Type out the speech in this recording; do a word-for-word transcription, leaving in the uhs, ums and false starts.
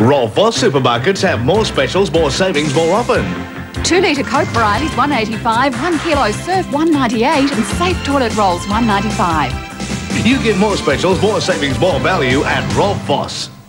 Roelf supermarkets have more specials, more savings, more often. Two litre Coke varieties, one eighty-five. One kilo surf, one ninety-eight. And safe toilet rolls, one ninety-five. You get more specials, more savings, more value at Roelf.